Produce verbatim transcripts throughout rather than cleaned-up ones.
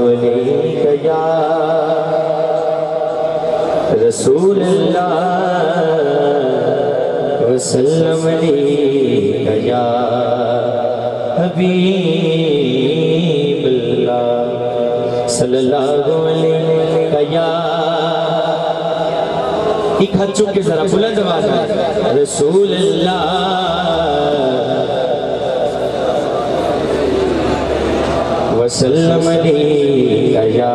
علیک یا رسول اللہ وسلم علیک یا حبیب اللہ صلی اللہ علیہ یا ایک ہاتھ چک کے ذرا بلند آواز میں رسول اللہ وسلم علیہ یا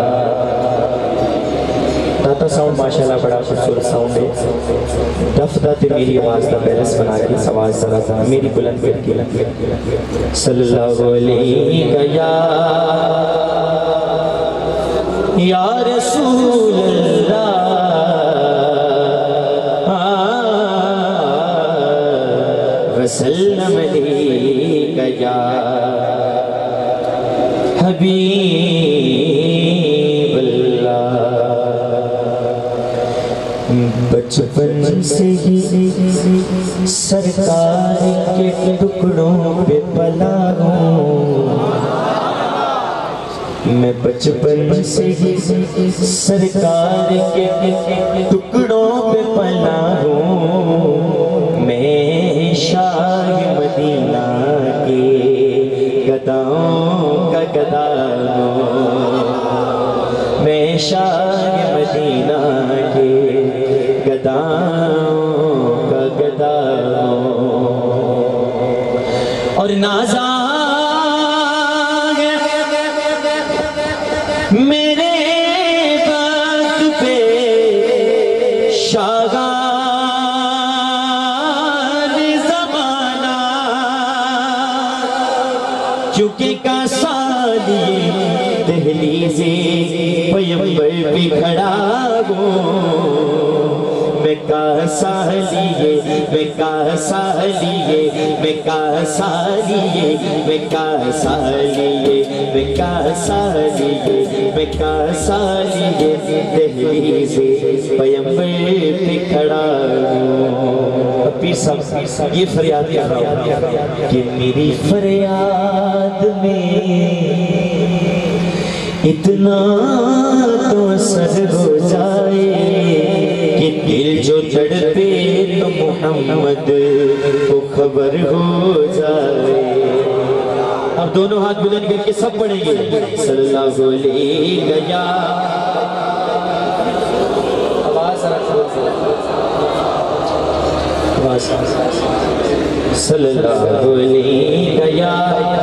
داتا ساؤنڈ ماشاءاللہ بڑا خوبصورت ساؤنڈ ہے دف داتے میری آواز کا بیلنس بنا کے آواز ذرا میری بلند کر کے صلی اللہ علیہ یا یا رسول اللہ وسلم علیک یا حبیب اللہ بچپن سے ہی سرکار کے ٹکڑوں پہ پلا ہوں میں بچپن سے ہی سرکار کے ٹکڑوں پہ پلا ہوں میں شاہ مدینہ کے گداؤں کا گدا ہوں میں شاہ مدینہ کے گداؤں کا گدا ہوں اور نازا میرے بات پہ شاغان زمانہ چکے کا سالی دہلیزِ پیمبر پہ کھڑا ہوں میں کہا سالیے میں کہا سالیے میں کہا سالیے میں کہا سالیے میں کہا سالیے میں کہا سالیے دہلیزِ پیمبر پہ کھڑا ہوں پیر صاحب یہ فریاد کر رہا ہوں کہ میری فریاد میں اتنا تو اثر ہو جائے کہ دل جو تڑپے تو محمد کو خبر ہو جائے اب دونوں ہاتھ بلند کر کے سب پڑھیں گے صلی اللہ علیہ یا آواز صلی اللہ علیہ یا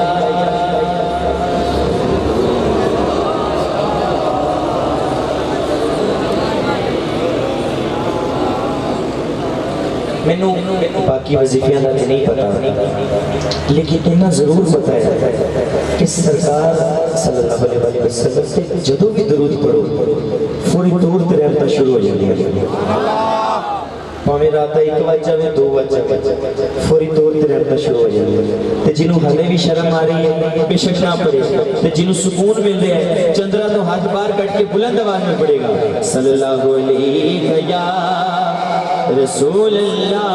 میں نے باقی وظیفیاں نہ نہیں پتا لیکن اتنا ضرور بتایا کہ سرکار صلی اللہ علیہ وسلم سے جدو بھی درود پڑھو فوری طور پر رہتا شروع ہو جاتی ہے پاویں رات ایک وجہ میں دو وجہ فوری طور پر رہتا شروع ہو جاتی ہے تو جنہوں ہمیں بھی شرم آ رہی ہے بے شک نہ پڑے تو جنہوں سکون مل رہے ہیں چندرہ تو ہاتھ بار کٹ کے بلند آواز میں پڑے گا صلی اللہ علیہ یا رسول اللہ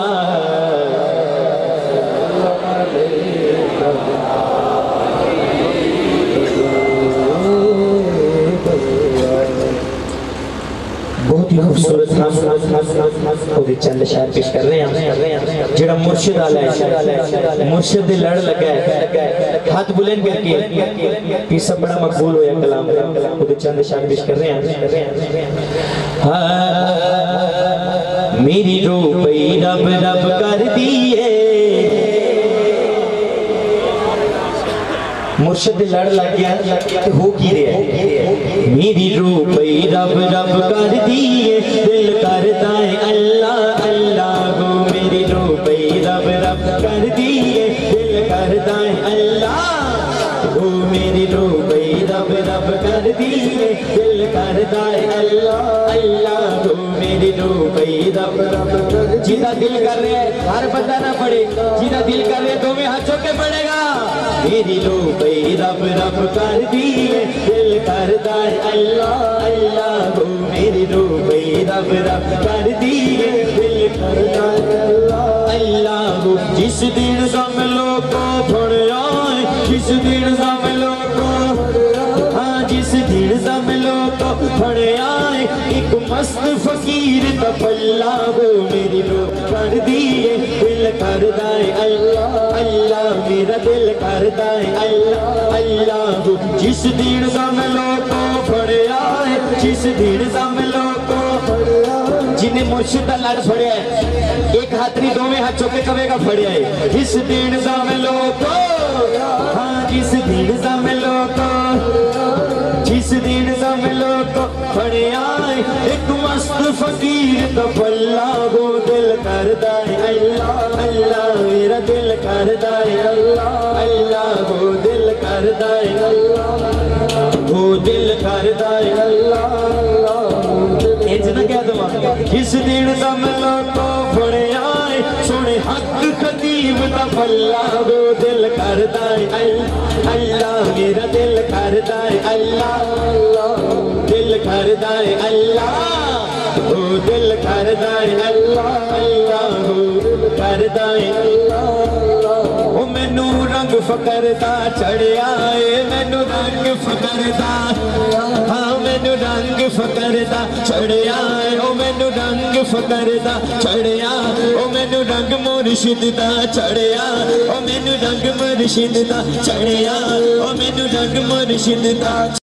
بہت ہی خوبصورت اور چند شاعر پیش کر رہے ہیں جڑا مرشد آلہ ہے مرشد دے لڑ لگا ہے ہاتھ بلند کر کے پیر سب بڑا مقبول ہویا کلام اور چند شاعر پیش کر رہے ہیں میری روپئی رب رب کر دیئے مرشد لڑ لگ گیا کہ ہو کی رہے ہیں میری روپئی رب رب کر دیئے دل کرتا ہے اللہ اللہ ہو میری روپئی رب رب کر دیئے دل کرتا ہے اللہ ہو میری روپئی رب رب کر دیئے دل کرتا ہے اللہ اللہ ہو میری روپئی رب رب کر جیدہ دل کر رہے ہیں ہر بندہ نہ پڑے جیدہ دل کر رہے ہیں دو میں ہاتھ چوکے پڑے گا میری روپئی رب رب کر دیئے دل کرتا ہے اللہ اللہ ہو میری روپئی رب رب کر دیئے دل کرتا ہے اللہ اللہ ہو جس دن سم لوگ کو پھڑ آئے جس دن سم لوگ کو ہاں جس ایک مست فقیر دا پلہ ہو میری روح کر دیئے دل کردہ ہے اللہ اللہ میرا دل کردہ ہے اللہ اللہ ہو جس دین دا میں لوگوں پڑے آئے جس دین دا میں لوگوں پڑے آئے جنہیں مرشد اللہ پڑے آئے ایک ہاتھ نہیں دو میں ہاتھ چوکے کبے کا پڑے آئے جس دین دا میں لوگوں ہاں جس دین دا میں لوگوں جس دین دا میں لوگوں پڑے آئے ایک مست فقیر دا پلہ ہو دل کردہ ہے اللہ اللہ میرا دل کردہ ہے اللہ اللہ ہو دل کردہ ہے اللہ ہو دل کردہ ہے اللہ ایچ نہ کہہ دوں جس دین دا میں لوگوں پڑے آئے سونے حق خطیب دا پلہ ہو دل کردہ ہے اللہ میرا دل کردہ ہے اللہ دل کردہ ہے اللہ او دل کردہ ہے اللہ اللہ ہو دل کردہ ہے اللہ او میں نو رنگ فقر دا چڑھیا ہے میں نو رنگ فقر دا ہاں میں نو رنگ فقر دا چڑھیا ہے او میں نو رنگ فقر دا چڑھیا او میں نو رنگ مرشد دا چڑھیا او میں نو رنگ مرشد دا چڑھیا او میں نو رنگ مرشد دا